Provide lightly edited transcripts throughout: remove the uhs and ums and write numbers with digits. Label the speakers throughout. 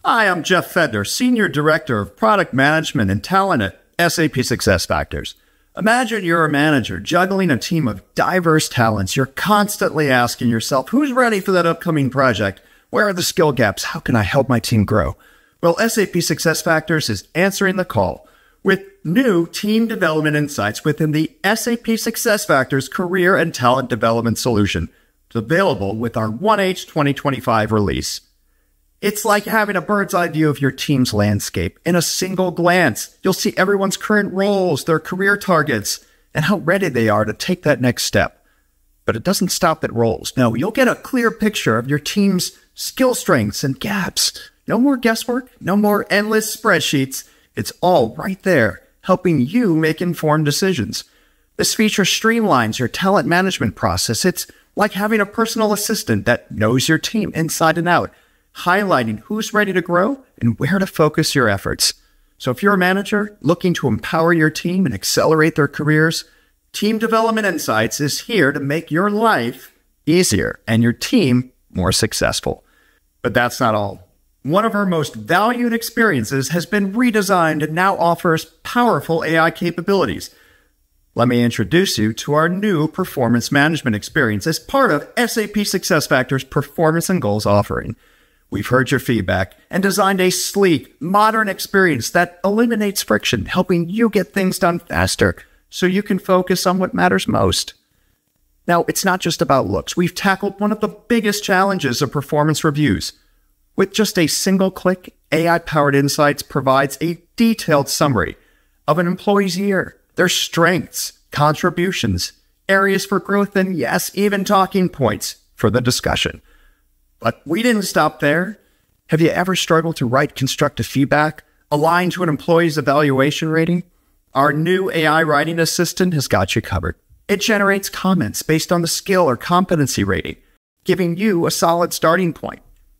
Speaker 1: Hi, I'm Geoff Fetner, Senior Director of Product Management and Talent at SAP SuccessFactors. Imagine you're a manager juggling a team of diverse talents. You're constantly asking yourself, who's ready for that upcoming project? Where are the skill gaps? How can I help my team grow? Well, SAP SuccessFactors is answering the call with new team development insights within the SAP SuccessFactors Career and Talent Development Solution. It's available with our 1H 2025 release. It's like having a bird's eye view of your team's landscape in a single glance. You'll see everyone's current roles, their career targets, and how ready they are to take that next step. But it doesn't stop at roles. No, you'll get a clear picture of your team's skill strengths and gaps. No more guesswork, no more endless spreadsheets. It's all right there, helping you make informed decisions. This feature streamlines your talent management process. It's like having a personal assistant that knows your team inside and out, highlighting who's ready to grow and where to focus your efforts. So if you're a manager looking to empower your team and accelerate their careers, Team Development Insights is here to make your life easier and your team more successful. But that's not all. One of our most valued experiences has been redesigned and now offers powerful AI capabilities. Let me introduce you to our new performance management experience as part of SAP SuccessFactors Performance and Goals offering. We've heard your feedback and designed a sleek, modern experience that eliminates friction, helping you get things done faster so you can focus on what matters most. Now, it's not just about looks. We've tackled one of the biggest challenges of performance reviews. With just a single click, AI-powered insights provides a detailed summary of an employee's year, their strengths, contributions, areas for growth, and yes, even talking points for the discussion. But we didn't stop there. Have you ever struggled to write constructive feedback aligned to an employee's evaluation rating? Our new AI writing assistant has got you covered. It generates comments based on the skill or competency rating, giving you a solid starting point.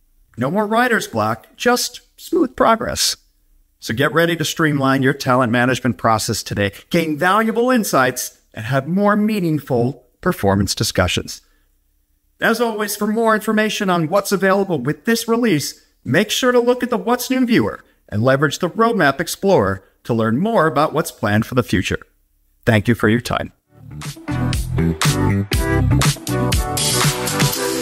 Speaker 1: No more writer's block, just smooth progress. So get ready to streamline your talent management process today, gain valuable insights, and have more meaningful performance discussions. As always, for more information on what's available with this release, make sure to look at the What's New viewer and leverage the Roadmap Explorer to learn more about what's planned for the future. Thank you for your time.